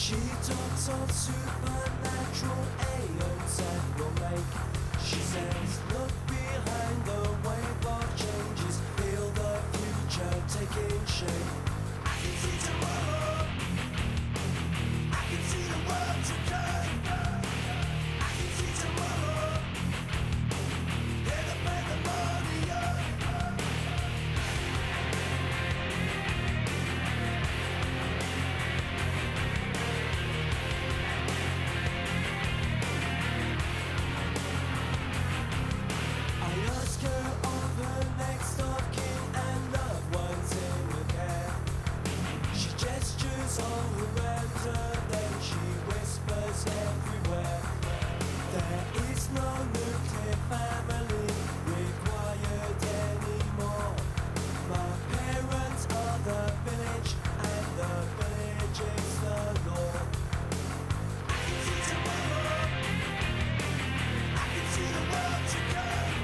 She talks of supernatural aeons that will make. She says, look behind the wave of changes, feel the future taking shape. I can see tomorrow, I can see the world today. I can see tomorrow, yeah, the pandemonium. Next of kin and loved ones in her care. She gestures all around her, then she whispers everywhere. There is no nuclear family required anymore. My parents are the village, and the village is the law. I can see tomorrow, I can see the world to go.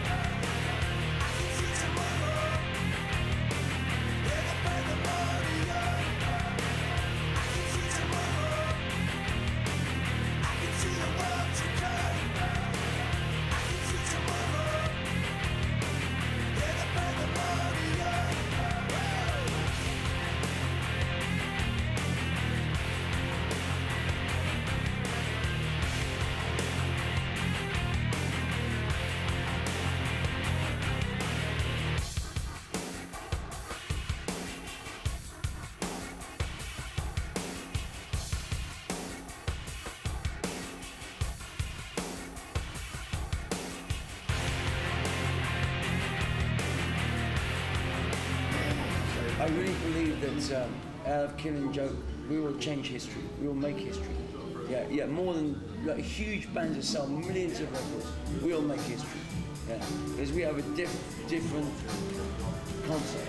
I really believe that out of Killing Joke, we will change history. We will make history. Yeah, more than like, huge bands that sell millions of records. We will make history. Yeah, because we have a different concept.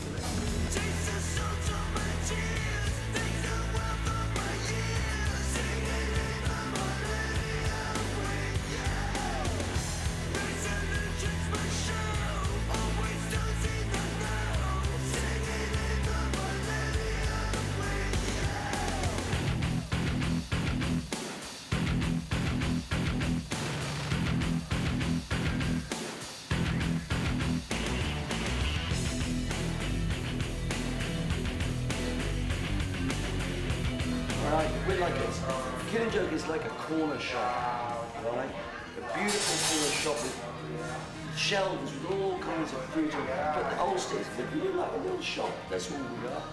We're like a Killing Joke is like a corner shop, right? A beautiful corner shop with shelves with all kinds of fruit. But the Ulsters, we're like a little shop. That's all we are.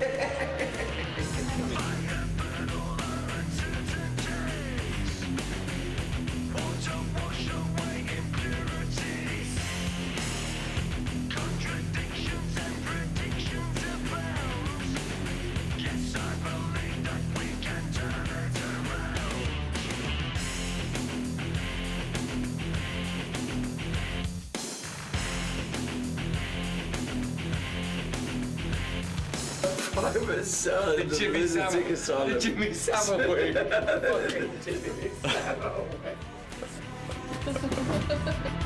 The Jimmy Savile. The Jimmy Savile way. Fucking Jimmy Savile way.